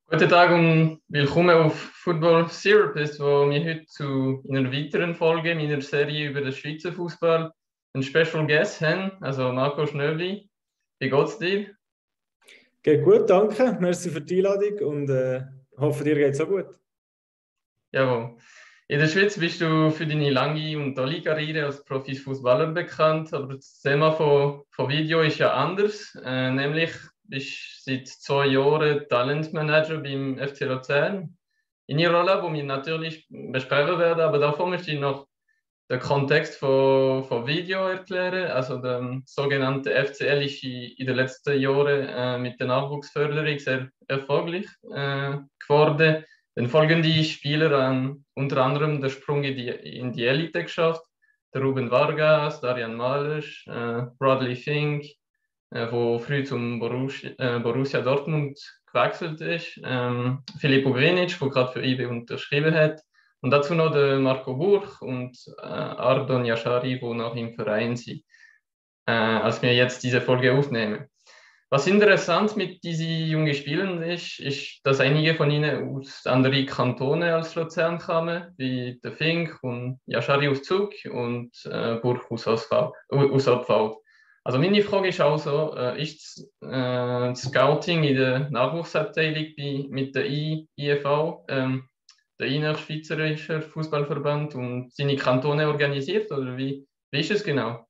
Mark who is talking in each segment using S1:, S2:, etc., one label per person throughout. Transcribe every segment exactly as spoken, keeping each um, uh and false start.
S1: Guten Tag und willkommen auf Football Therapist, wo wir heute zu einer weiteren Folge meiner Serie über den Schweizer Fußball einen Special Guest haben, also Marco Schnöbli. Wie geht's dir?
S2: Geht gut, danke. Merci für die Einladung und äh, hoffe, dir geht es auch gut.
S1: Jawohl. In der Schweiz bist du für deine lange und tolle Karriere als Profifußballer bekannt, aber das Thema von, von Video ist ja anders, äh, nämlich bist seit zwei Jahren Talentmanager beim F C Luzern. In ihrer Rolle, wo wir natürlich besprechen werden, aber davor möchte ich noch den Kontext von, von Video erklären. Also der sogenannte F C L ist in den letzten Jahren äh, mit der Nachwuchsförderung sehr erfolgreich äh, geworden. Dann folgende Spieler haben unter anderem den Sprung in die, in die Elite geschafft. Der Ruben Vargas, Darian Malisch, äh, Bradley Fink, äh, wo früh zum Borussia, äh, Borussia Dortmund gewechselt ist. Ähm, Filippo Grinic, der gerade für I B unterschrieben hat. Und dazu noch der Marco Burch und äh, Ardon Yashari, die noch im Verein sind, äh, als wir jetzt diese Folge aufnehmen. Was interessant mit diesen jungen Spielern ist, ist, dass einige von ihnen aus anderen Kantonen als Luzern kamen, wie der Fink und Yashari aus Zug und äh, Burch aus Obwald. Also meine Frage ist also, äh, ist äh, das Scouting in der Nachwuchsabteilung bei, mit der I, IFV, ähm, der Innerschweizerische Fußballverband und seine Kantone organisiert oder wie, wie ist es genau?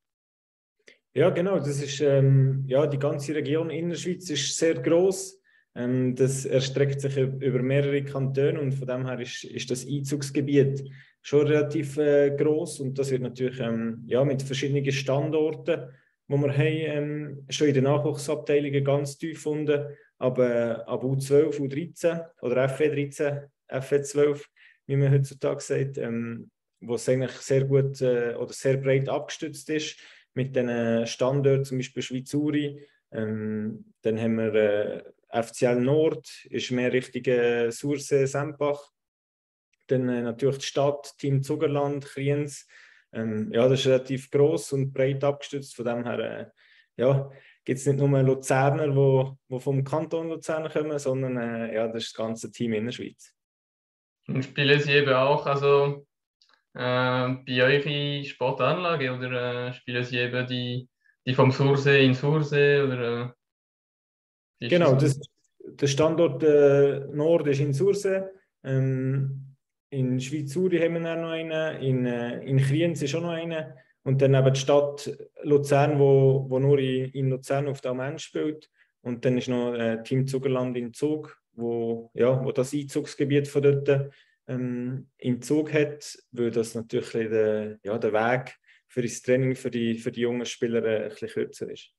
S2: Ja, genau. Das ist, ähm, ja, die ganze Region Innerschweiz ist sehr gross. Ähm, das erstreckt sich über mehrere Kantone und von dem her ist, ist das Einzugsgebiet schon relativ äh, gross und das wird natürlich ähm, ja, mit verschiedenen Standorten, wo wir haben, ähm, schon in den Nachwuchsabteilungen ganz tief unten, aber, aber U zwölf, U dreizehn oder F E dreizehn, F E zwölf, wie man heutzutage sagt, ähm, wo es eigentlich sehr gut äh, oder sehr breit abgestützt ist mit den Standorten, zum Beispiel Schweizuri. Ähm, dann haben wir äh, F C L Nord, ist mehr Richtung äh, Sursee, Sempach. Dann äh, natürlich die Stadt, Team Zugerland, Kriens. Ähm, ja, das ist relativ gross und breit abgestützt. Von dem her äh, ja, gibt es nicht nur Luzerner, die wo, wo vom Kanton Luzern kommen, sondern äh, ja, das ist das ganze Team in der Schweiz.
S1: Und spielen Sie eben auch also, äh, bei eurer Sportanlage oder äh, spielen Sie eben die, die vom Sursee in Sursee oder äh, wie ist
S2: Genau,
S1: das?
S2: das, der Standort äh, Nord ist in Sursee. Ähm, in Schweizuri haben wir noch einen, in, äh, in Kriens ist auch noch einen. Und dann eben die Stadt Luzern, wo, wo nur in, in Luzern auf der Mensch spielt. Und dann ist noch äh, Team Zugerland in Zug, wo, ja, wo das Einzugsgebiet von dort ähm, in Zug hat, weil das natürlich der, ja, der Weg für das Training für die, für die jungen Spieler äh, ein bisschen kürzer ist.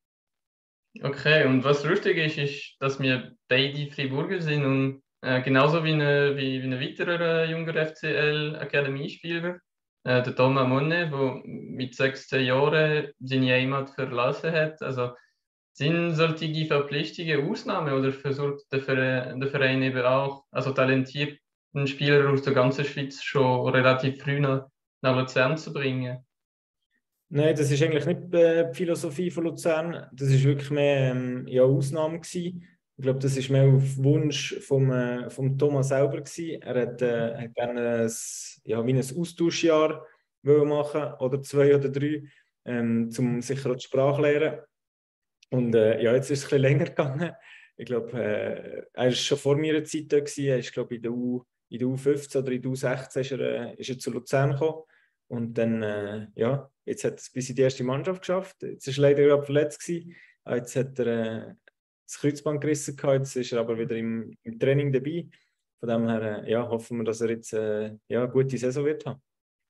S1: Okay, und was lustig ist, ist, dass wir beide Friburger sind und äh, genauso wie ein wie, wie eine weiterer äh, junger F C L-Akademiespieler, äh, der Thomas Monne, der mit sechzehn Jahren seine Heimat verlassen hat. Also sind solche Verpflichtungen Ausnahme oder versucht der Verein, der Verein eben auch, also talentierten Spieler aus der ganzen Schweiz schon relativ früh nach, nach Luzern zu bringen?
S2: Nein, das ist eigentlich nicht äh, die Philosophie von Luzern. Das ist wirklich mehr ähm, ja, Ausnahme gewesen. Ich glaube, das ist mehr auf Wunsch vom, äh, vom Thomas selber gewesen. Er hat, äh, hat gerne ein, ja, wie ein Austauschjahr wollen machen oder zwei oder drei, ähm, um sicher auch die Sprache lernen. Und äh, ja, jetzt ist es ein bisschen länger gegangen. Ich glaube, äh, er war schon vor meiner Zeit da gewesen. Er ist, glaube ich, in der U, in der U fünfzehn oder in der U sechzehn ist er, äh, ist er zu Luzern gekommen. Und dann, äh, ja, jetzt hat er es bis in die erste Mannschaft geschafft. Jetzt ist er leider gerade verletzt gewesen. Jetzt hat er äh, das Kreuzband gerissen gehabt. Jetzt ist er aber wieder im, im Training dabei. Von dem her, äh, ja, hoffen wir, dass er jetzt äh, ja, eine gute Saison wird haben.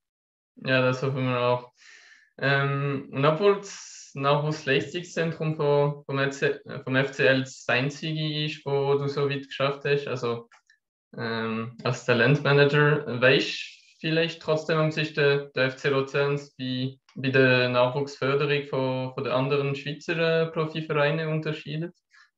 S1: Ja, das hoffen wir auch. Ähm, und obwohl das Nachwuchsleistungszentrum vom, vom, F C, vom F C L das einzige ist, wo du so weit geschafft hast, also ähm, als Talentmanager, weißt vielleicht trotzdem, um sich der, der F C Luzerns bei, bei der Nachwuchsförderung von, von den anderen Schweizer äh, Profivereinen unterscheidet?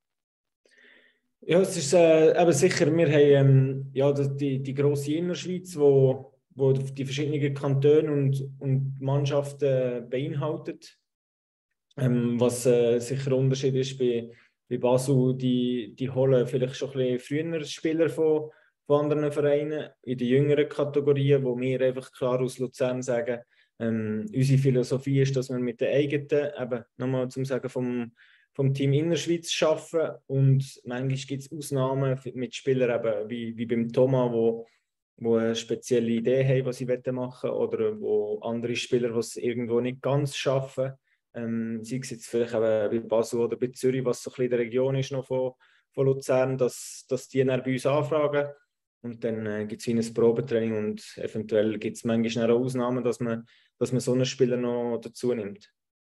S2: Ja, es ist äh, eben sicher, wir haben ähm, ja, die, die grosse Innerschweiz, wo, wo die verschiedenen Kantone und, und Mannschaften beinhaltet. Ähm, was äh, sicher ein Unterschied ist bei, bei Basel, die, die holen vielleicht schon ein bisschen früher Spieler von, von anderen Vereinen in den jüngeren Kategorien, wo wir einfach klar aus Luzern sagen, ähm, unsere Philosophie ist, dass wir mit den eigenen, eben nochmal zum Sagen vom, vom Team Innerschweiz arbeiten, und manchmal gibt es Ausnahmen mit Spielern eben, wie, wie beim Thomas, wo wo eine spezielle Idee haben, was sie machen wollen, oder wo andere Spieler, die es irgendwo nicht ganz schaffen, ähm, sei es jetzt vielleicht auch bei Basel oder bei Zürich, was so ein bisschen in der Region ist noch von, von Luzern, dass, dass die dann bei uns anfragen. Und dann äh, gibt es wie ein Probetraining, und eventuell gibt es manchmal auch Ausnahmen, dass man, dass man so einen Spieler noch dazu nimmt.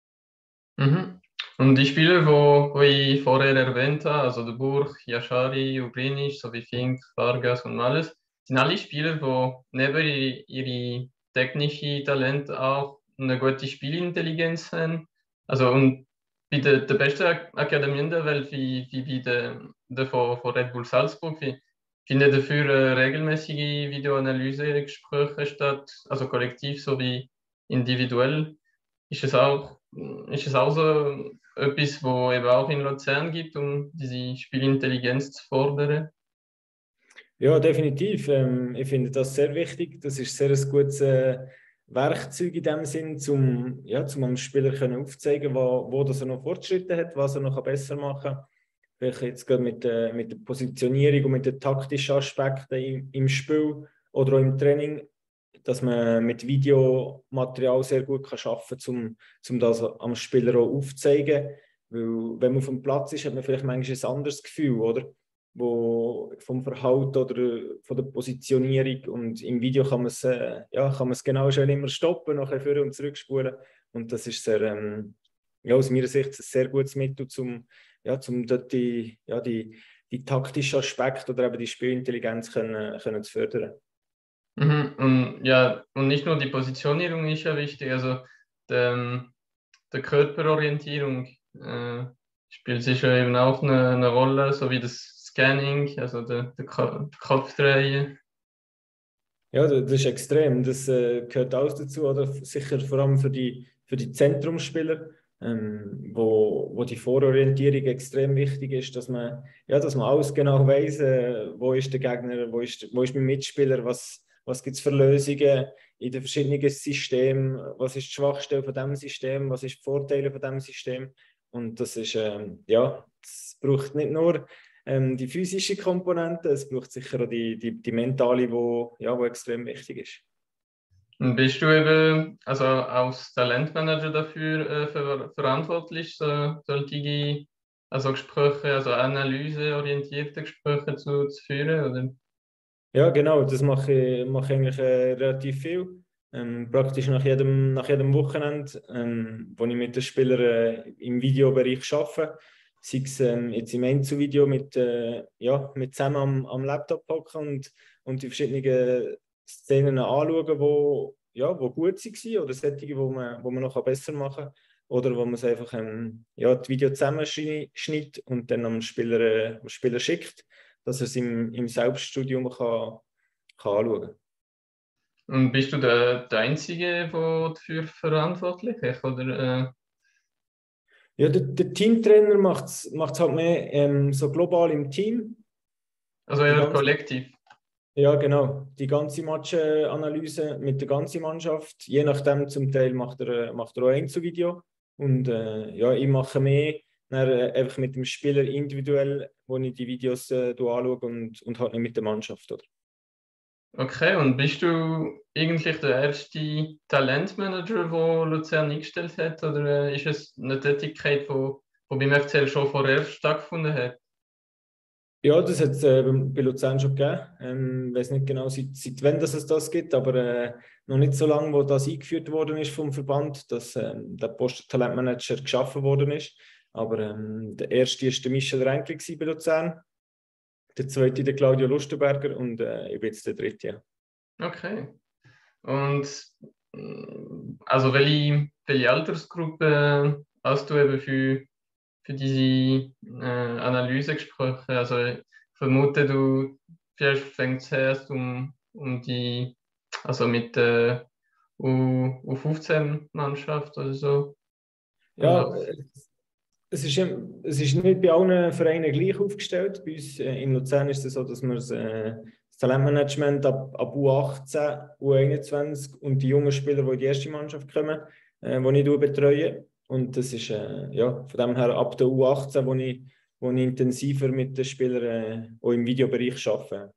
S1: Mhm. Und die Spieler, wo, wo ich vorher erwähnt habe, also der Burg, Yashari, Ugrinic, sowie Fink, Vargas und alles, sind alle Spieler, die neben ihre, ihre technischen Talente auch eine gute Spielintelligenz haben. Also und bei der, der besten Akademie der Welt, wie, wie bei der, der von, von Red Bull Salzburg, wie, finden dafür äh, regelmäßige Videoanalyse-Gespräche statt, also kollektiv sowie individuell. Ist es auch, ist es auch so etwas, wo eben auch in Luzern gibt, um diese Spielintelligenz zu fordern?
S2: Ja, definitiv. Ähm, ich finde das sehr wichtig. Das ist sehr ein gutes äh, Werkzeug in dem Sinn, um ja, zum dem Spieler können aufzuzeigen, wo, wo das er noch Fortschritte hat, was er noch besser machen kann. Vielleicht jetzt gerade mit, äh, mit der Positionierung und mit den taktischen Aspekten im, im Spiel oder auch im Training, dass man mit Videomaterial sehr gut kann arbeiten kann, um, um das am Spieler auch aufzuzeigen. Weil, wenn man auf dem Platz ist, hat man vielleicht manchmal ein anderes Gefühl, oder? Wo vom Verhalten oder von der Positionierung, und im Video kann man es, äh, ja, kann man es genau schön immer stoppen, nachher vor und zurückspulen, und das ist sehr, ähm, ja, aus meiner Sicht ein sehr gutes Mittel, um ja, zum dort die, ja, die, die taktischen Aspekte oder eben die Spielintelligenz können, können zu fördern.
S1: Mhm. Und, ja, und nicht nur die Positionierung ist ja wichtig, also der, der Körperorientierung äh, spielt sicher eben auch eine, eine Rolle, sowie das Scanning, also der, der Kopfdrehen.
S2: Ja, das ist extrem. Das äh, gehört alles dazu, oder? Sicher vor allem für die, für die Zentrumsspieler, ähm, wo, wo die Vororientierung extrem wichtig ist, dass man, ja, dass man alles genau weiß, äh, wo ist der Gegner, wo ist, wo ist mein Mitspieler, was, was gibt es für Lösungen in den verschiedenen Systemen, was ist die Schwachstelle von diesem System, was ist die Vorteile von diesem System. Und das ist, ähm, ja, das braucht nicht nur ähm, die physische Komponente, es braucht sicher auch die, die, die mentale, wo, ja, wo extrem wichtig ist.
S1: Und bist du eben, also als Talentmanager dafür äh, ver verantwortlich, so, solche also Gespräche, also analyseorientierte Gespräche zu, zu führen, oder?
S2: Ja, genau, das mache ich, mache ich eigentlich äh, relativ viel. Ähm, praktisch nach jedem, nach jedem Wochenende, ähm, wo ich mit den Spielern äh, im Videobereich arbeite. Sei es ähm, jetzt im Einzelvideo mit, äh, ja, mit zusammen am, am Laptop hocken und, und die verschiedenen Szenen anschauen, wo, ja, wo gut waren oder solche, wo man, wo man noch besser machen kann. Oder wo man es einfach ähm, ja, das Video zusammenschneidet und dann am Spieler, äh, am Spieler schickt, dass er es im, im Selbststudium kann, kann anschauen kann.
S1: Und bist du der, der Einzige, der dafür verantwortlich ist, oder? Äh,
S2: Ja, der, der Teamtrainer macht es halt mehr ähm, so global im Team.
S1: also
S2: Die
S1: eher
S2: ganze,
S1: kollektiv?
S2: ja, genau. Die ganze Matchanalyse mit der ganzen Mannschaft. Je nachdem, zum Teil macht er, macht er auch Einzelvideo. Und äh, ja, ich mache mehr dann, äh, einfach mit dem Spieler individuell, wo ich die Videos äh, anschaue, und, und halt nicht mit der Mannschaft. Oder?
S1: Okay, und bist du eigentlich der erste Talentmanager, den Luzern eingestellt hat, oder äh, ist es eine Tätigkeit, die, die beim F C L schon vorher stattgefunden hat?
S2: Ja, das hat es äh, bei Luzern schon gegeben. Ähm, ich weiß nicht genau, seit, seit wann das es das gibt, aber äh, noch nicht so lange, wo das eingeführt worden ist vom Verband, dass ähm, der Post-Talentmanager geschaffen worden ist. Aber ähm, der erste war der Michel Renkli bei Luzern, der zweite der Claudio Lustenberger, und äh, ich bin jetzt der dritte.
S1: Okay. Und mm, also welche, welche Altersgruppe hast du eben für, für diese äh, Analysegespräche? Also ich vermute, du vielleicht fängst erst um, um die, also mit der U, U fünfzehn-Mannschaft oder so. Und
S2: Ja,
S1: das,
S2: Es ist, es ist nicht bei allen Vereinen gleich aufgestellt. Bei uns äh, in Luzern ist es so, dass wir das, äh, das Talentmanagement ab, ab U achtzehn, U einundzwanzig und die jungen Spieler, die in die erste Mannschaft kommen, äh, die ich betreue. Und das ist äh, ja, von dem her ab der U achtzehn, wo ich, wo ich intensiver mit den Spielern äh, auch im Videobereich arbeite.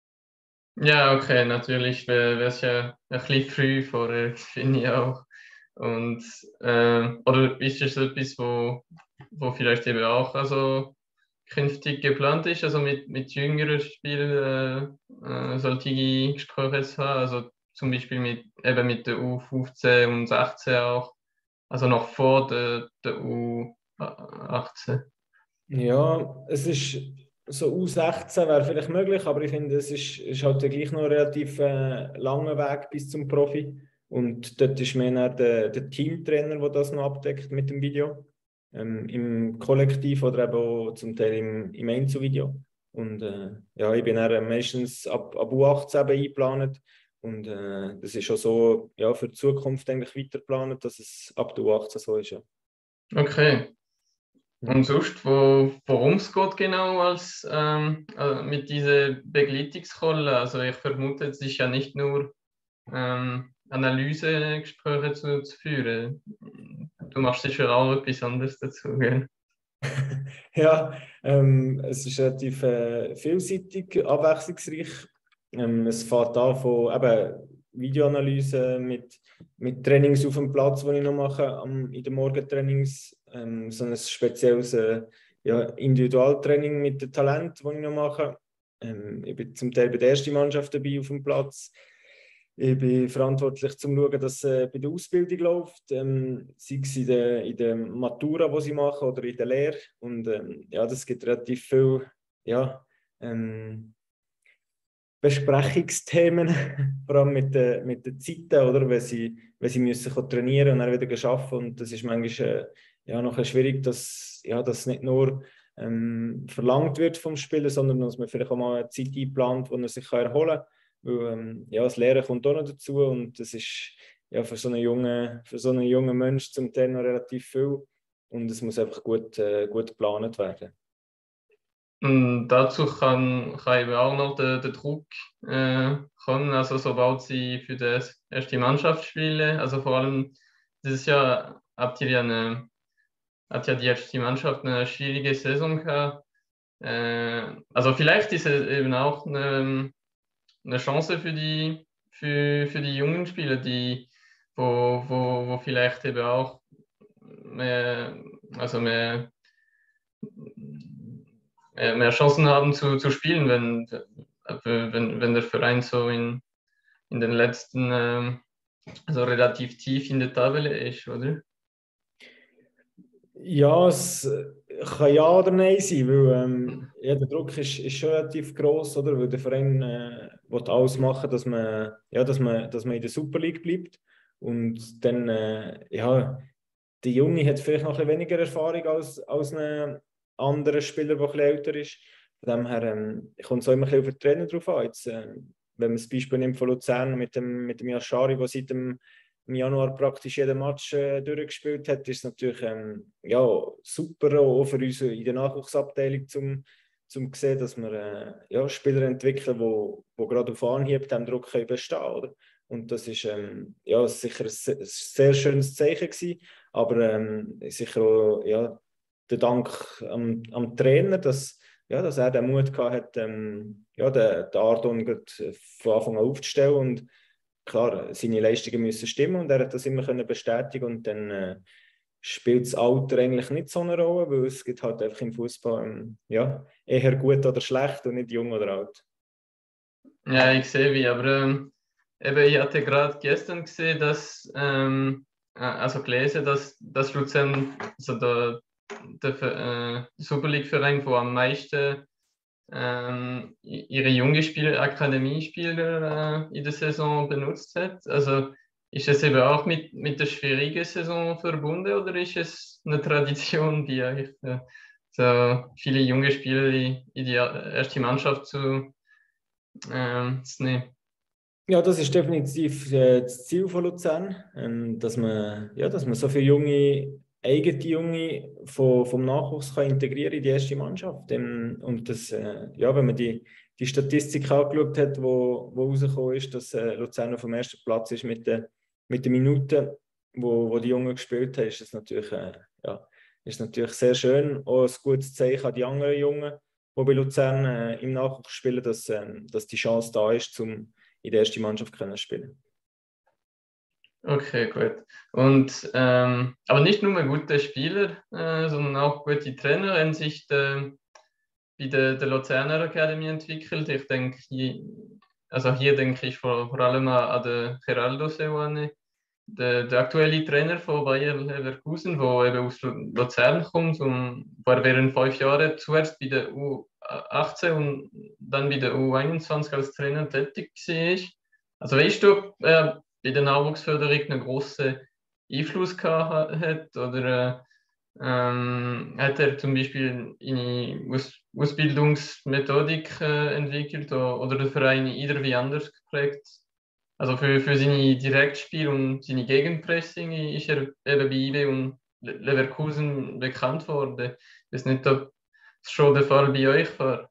S1: Ja, okay, natürlich wäre es ja ein bisschen früh vorher, finde ich auch. Und, äh, oder ist das etwas, wo, wo vielleicht eben auch also künftig geplant ist, also mit, mit jüngeren Spielern äh, äh, solche Gespräche zu haben, also zum Beispiel mit, eben mit der U fünfzehn und sechzehn auch, also noch vor der, der U achtzehn.
S2: Ja, es ist so U sechzehn wäre vielleicht möglich, aber ich finde, es ist, ist halt gleich noch ein relativ äh, langer Weg bis zum Profi. Und dort ist mehr der, der Teamtrainer, der das noch abdeckt mit dem Video. Ähm, Im Kollektiv oder eben auch zum Teil im, im Einzelvideo. Und äh, ja, ich bin dann meistens ab, ab U achtzehn eingeplant. Und äh, das ist schon so ja, für die Zukunft eigentlich weiter geplant, dass es ab der U achtzehn so ist. Ja.
S1: Okay. Und sonst, wo, worum es geht genau als ähm, äh, mit dieser Begleitungsrolle? Also ich vermute, es ist ja nicht nur ähm, Analysegespräche zu, zu führen. Du machst sicher auch etwas anderes dazu, gell?
S2: Ja, ähm, es ist relativ äh, vielseitig, abwechslungsreich. Ähm, es fängt an von eben Videoanalyse mit, mit Trainings auf dem Platz, die ich noch mache, am, in den Morgentrainings. Ähm, so ein spezielles äh, ja, Individualtraining mit den Talenten, das ich noch mache. Ähm, ich bin zum Teil bei der ersten Mannschaft dabei auf dem Platz. Ich bin verantwortlich, zum zu schauen, dass es äh, bei der Ausbildung läuft, ähm, sei es in der, in der Matura, die sie machen, oder in der Lehre. Und ähm, ja, das gibt relativ viel ja, ähm, Besprechungsthemen, vor allem mit, äh, mit den Zeiten, oder? Wenn sie, wenn sie müssen trainieren und dann wieder arbeiten. Und das ist manchmal äh, ja, noch schwierig, dass ja, das nicht nur ähm, verlangt wird vom Spieler, sondern dass man vielleicht auch mal eine Zeit einplant, wo er sich kann erholen kann. Weil ähm, ja, das Lehren kommt auch noch dazu und das ist ja, für so einen jungen, für so einen jungen Menschen zum Teil noch relativ viel und es muss einfach gut, äh, gut geplant werden.
S1: Und dazu kann, kann eben auch noch der, der Druck äh, kommen, also sobald sie für das erste Mannschaft spielen, also vor allem dieses Jahr habt ihr ja eine, hat ja die erste Mannschaft eine schwierige Saison gehabt. Äh, also vielleicht ist es eben auch eine, eine Chance für die, für, für die jungen Spieler, die, wo, wo, wo vielleicht eben auch mehr, also mehr, mehr, mehr Chancen haben zu, zu spielen, wenn, wenn, wenn der Verein so in, in den letzten, ähm, also relativ tief in der Tabelle ist, oder?
S2: Ja, es kann ja oder nein sein, weil ähm, ja, der Druck ist, ist schon relativ gross, oder? Weil der Verein äh, will alles machen, dass man, ja, dass man, dass man in der Super League bleibt. Und dann, äh, ja, der Junge hat vielleicht noch ein bisschen weniger Erfahrung als, als ein anderer Spieler, der ein bisschen älter ist. Von dem her ähm, kommt es auch immer ein bisschen auf den Trainer drauf an. Jetzt, äh, wenn man das Beispiel nimmt von Luzern mit dem, mit dem Yashari, der seit dem im Januar praktisch jeden Match äh, durchgespielt hat, ist es natürlich ähm, ja, super auch für uns in der Nachwuchsabteilung zum, zum sehen, dass wir äh, ja, Spieler entwickeln, die wo, wo gerade auf Anhieb dem Druck können bestehen können. Und das ist ähm, ja, sicher ein sehr, sehr schönes Zeichen gewesen, aber ähm, sicher auch ja, der Dank am, am Trainer, dass, ja, dass er den Mut gehabt hat, ähm, ja, den, den Ardon von Anfang an aufzustellen und klar, seine Leistungen müssen stimmen und er hat das immer können bestätigen und dann äh, spielt das Alter eigentlich nicht so eine Rolle, weil es gibt halt einfach im Fußball ähm, ja, eher gut oder schlecht und nicht jung oder alt.
S1: Ja, ich sehe wie, aber ähm, eben, ich hatte gerade gestern gesehen, dass, ähm, äh, also gelesen, dass, dass Luzern, also der, der äh, Super League-Verein, wo am meisten ähm, ihre junge Spieler, Akademiespieler äh, in der Saison benutzt hat. Also ist es eben auch mit, mit der schwierigen Saison verbunden oder ist es eine Tradition, die eigentlich äh, so viele junge Spieler in, in die erste Mannschaft zu, ähm, zu nehmen?
S2: Ja, das ist definitiv äh, das Ziel von Luzern, ähm, dass, man, ja, dass man so viele junge eigene Junge vom, vom Nachwuchs kann integrieren in die erste Mannschaft. Ähm, Und das, äh, ja, wenn man die, die Statistik angeschaut hat, wo, wo rausgekommen ist, dass äh, Luzern auf dem ersten Platz ist mit den mit den Minuten, wo, wo die Jungen gespielt haben, ist das natürlich, äh, ja, ist natürlich sehr schön. Auch ein gutes Zeichen an die anderen Jungen, die bei Luzern äh, im Nachwuchs spielen, dass, äh, dass die Chance da ist, um in der ersten Mannschaft zu spielen.
S1: Okay, gut. Und, ähm, aber nicht nur gute Spieler, äh, sondern auch gute Trainer haben sich der, bei der, der Luzerner Academy entwickelt. Ich denke, hier, also hier denke ich vor, vor allem an den Geraldo Seoane, der, der aktuelle Trainer von Bayer Leverkusen, der eben aus Luzern kommt und war während fünf Jahren zuerst bei der U achtzehn und dann bei der U einundzwanzig als Trainer tätig war. Also weißt du, äh, bei der Nachwuchsförderung einen grossen Einfluss gehabt hat oder äh, ähm, hat er zum Beispiel eine Aus Ausbildungsmethodik äh, entwickelt oder, oder der Verein irgendwie anders geprägt? Also für, für seine Direktspiel und seine Gegenpressing ist er eben bei I B und Leverkusen bekannt worden. Ich weiß nicht, ob es schon der Fall bei euch war.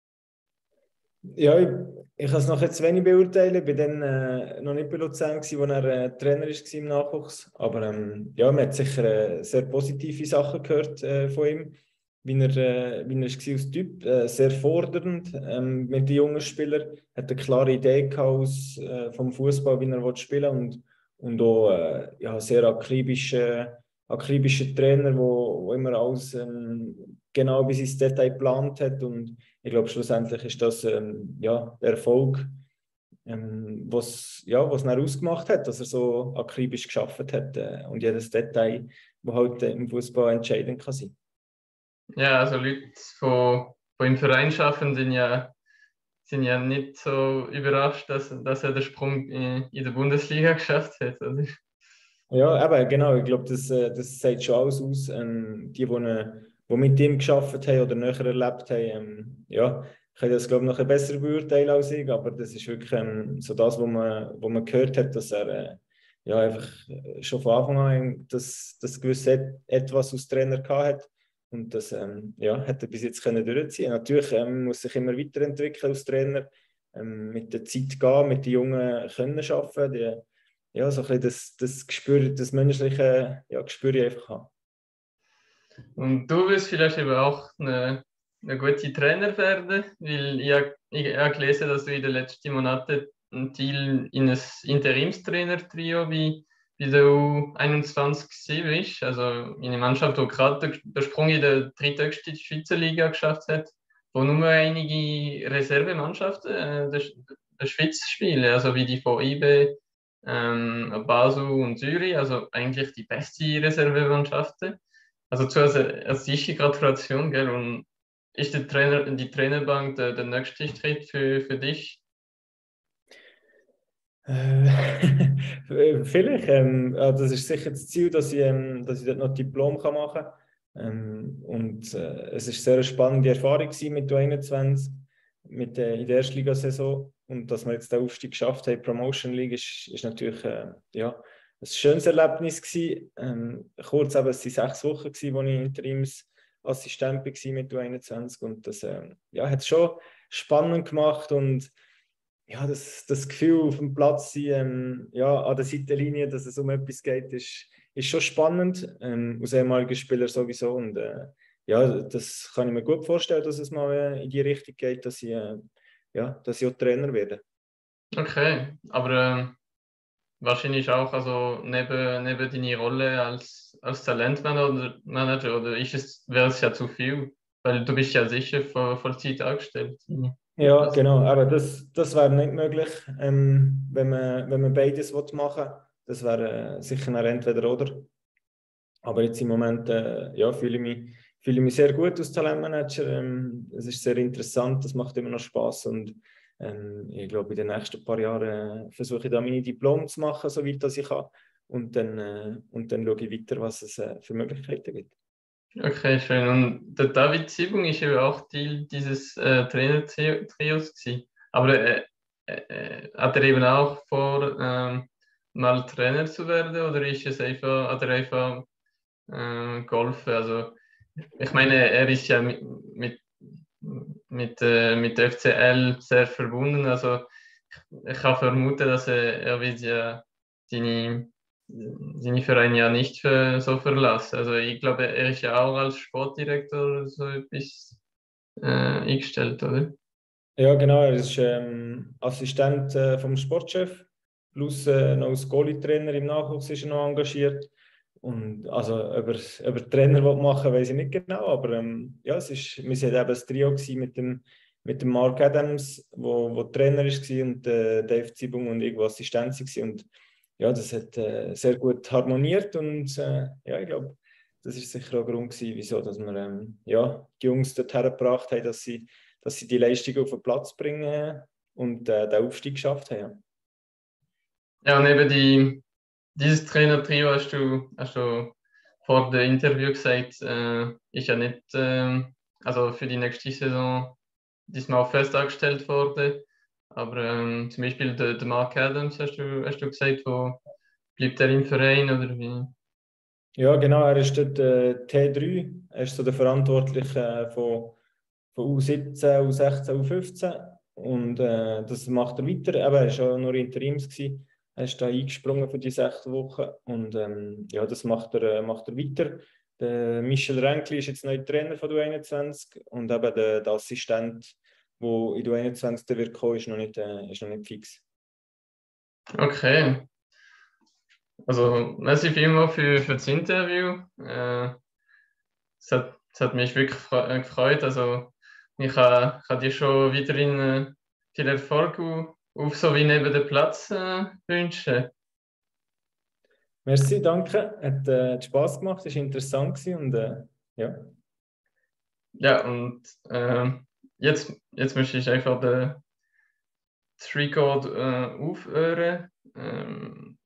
S2: Ja, ich, ich kann es noch jetzt wenig beurteilen. Ich war dann äh, noch nicht bei Luzern, gewesen, wo er äh, Trainer war im Nachwuchs. Aber ähm, ja, man hat sicher äh, sehr positive Sachen gehört äh, von ihm. Wie er, äh, wie er war als Typ, äh, sehr fordernd ähm, mit den jungen Spielern. Hat eine klare Idee gehabt aus, äh, vom Fußball, wie er spielen will. Und, und auch äh, ja, sehr akribischer akribische Trainer, wo, wo immer alles ähm, genau bis ins Detail geplant hat. Und ich glaube, schlussendlich ist das ähm, ja, der Erfolg, ähm, was ja, was er ausgemacht hat, dass er so akribisch geschafft hat äh, und jedes Detail, das halt äh, im Fußball entscheidend kann sein.
S1: Ja, also Leute, die, die im Verein arbeiten, sind ja, sind ja nicht so überrascht, dass, dass er den Sprung in, in der Bundesliga geschafft hat. Oder?
S2: Ja, aber genau, ich glaube, das, äh, das sagt schon alles aus. Ähm, die, die, eine, die mit ihm geschafft haben oder näher erlebt haben, ähm, ja, können das, glaube ich, noch ein besser beurteilen als ich, aber das ist wirklich ähm, so das, was man, wo man gehört hat, dass er äh, ja, einfach äh, schon von Anfang an das, das gewisse Et etwas als Trainer gehabt hat und das ähm, ja, hat er bis jetzt können durchziehen. Natürlich ähm, muss sich immer weiterentwickeln als Trainer, ähm, mit der Zeit gehen, mit den Jungen können arbeiten, die, ja, so ein bisschen das, das Gespür, das menschliche ja, Gespür einfach haben.
S1: Und du wirst vielleicht eben auch eine, eine gute Trainer werden, weil ich, hab- ich habe gelesen, dass du in den letzten Monaten ein Teil in ein Interimstrainer-Trio bei, bei der U einundzwanzig gewesen bist. Also in einer Mannschaft, die gerade den den Sprung in der dritthöchsten Schweizer Liga geschafft hat, wo nur einige Reservemannschaften äh, der, der Schweiz spielen, also wie die von I B, ähm, Basel und Zürich, also eigentlich die beste Reservemannschaften. Also zuerst eine erste Gratulation, gell? Und ist der Trainer, die Trainerbank der, der nächste Schritt für, für dich?
S2: Äh, vielleicht. Ähm, ja, das ist sicher das Ziel, dass ich, ähm, dass ich dort noch Diplom kann machen kann. Ähm, und äh, es ist sehr eine spannende Erfahrung mit U einundzwanzig, mit, äh, in der Erstligasaison. Und dass wir jetzt den Aufstieg geschafft haben, Promotion League, ist, ist natürlich äh, ja, ein schönes Erlebnis gewesen. Ähm, kurz eben, es waren sechs Wochen, gewesen, wo ich Interimsassistent war mit U einundzwanzig. Und das äh, ja, hat es schon spannend gemacht und ja, das, das Gefühl auf dem Platz sein, ähm, ja, an der Seitenlinie, dass es um etwas geht, ist, ist schon spannend. Ähm, als ehemaliger Spieler sowieso. Und äh, ja, das kann ich mir gut vorstellen, dass es mal äh, in die Richtung geht, dass ich, äh, ja, dass ich auch Trainer werde.
S1: Okay, aber ähm, wahrscheinlich auch also neben, neben deiner Rolle als, als Talentmanager Manager, oder ist es, wäre es ja zu viel, weil du bist ja sicher voll, Vollzeit angestellt.
S2: Ja,
S1: Also,
S2: genau. Aber das, das wäre nicht möglich, ähm, wenn, man, wenn man beides machen will. Das wäre äh, sicher ein entweder oder. Aber jetzt im Moment äh, ja, fühle ich mich, fühle ich mich sehr gut als Talentmanager. Ähm, es ist sehr interessant, das macht immer noch Spaß und ähm, ich glaube, in den nächsten paar Jahren äh, versuche ich da meine Diplom zu machen, soweit das ich kann. Und dann, äh, und dann schaue ich weiter, was es äh, für Möglichkeiten gibt.
S1: okay, schön. Und der David Sibung ist eben auch Teil dieses äh, Trainer-Trios gewesen. Aber äh, äh, äh, hat er eben auch vor, ähm, mal Trainer zu werden oder ist es einfach, hat er einfach äh, geholfen. Also ich meine, er ist ja mit, mit, mit, äh, mit der F C L sehr verbunden. Also ich, ich kann vermuten, dass er, er wird ja seine, seine Vereine ja nicht für, so verlassen. Also ich glaube, er ist ja auch als Sportdirektor so etwas äh, eingestellt, oder?
S2: Ja, genau, er ist ähm, Assistent äh, vom Sportchef, plus äh, noch als Goalie-Trainer im Nachwuchs ist er noch engagiert. Und also über, über Trainer machen weiß ich nicht genau, aber ähm, ja, es ist, wir waren eben ein Trio mit dem, mit dem Mark Adams, wo, wo Trainer war und äh, Dave Zibung und ich, wo Assistent war. Und ja, das hat äh, sehr gut harmoniert und äh, ja, ich glaube, das ist sicher auch ein Grund gewesen, wieso dass wir ähm, ja, die Jungs dorthin gebracht haben, dass sie dass sie die Leistung auf den Platz bringen und äh, den Aufstieg geschafft haben.
S1: Ja, und eben die, dieses Trainertrio hast du, hast du vor dem Interview gesagt, äh, ist ja nicht, äh, also für die nächste Saison diesmal fest angestellt worden. Aber ähm, zum Beispiel der, der Mark Adams, hast du, hast du gesagt, wo bleibt er im Verein oder wie?
S2: Ja, genau, er ist dort äh, T drei, er ist so der Verantwortliche äh, von, von U siebzehn, U sechzehn, U fünfzehn und äh, das macht er weiter. Eben, er war auch nur Interims gewesen. Er ist da eingesprungen für die sechs Wochen und ähm, ja, das macht er, äh, macht er weiter. Der Michel Ränkli ist jetzt neuer Trainer von U einundzwanzig und eben der, der Assistent, der in U einundzwanzig wird kommen, ist noch nicht, äh, ist noch nicht fix.
S1: Okay. Also, merci vielmals für, für das Interview. Äh, es hat, es hat mich wirklich fre- äh, gefreut. Also, ich kann, kann dir schon weiterhin äh, viel Erfolg auf, auf so wie neben dem Platz äh, wünschen.
S2: Merci, danke. Hat äh, Spass gemacht, ist interessant gewesen und äh, ja.
S1: Ja, und äh, jetzt, jetzt möchte ich einfach den Three-Code äh, aufhören. Ähm,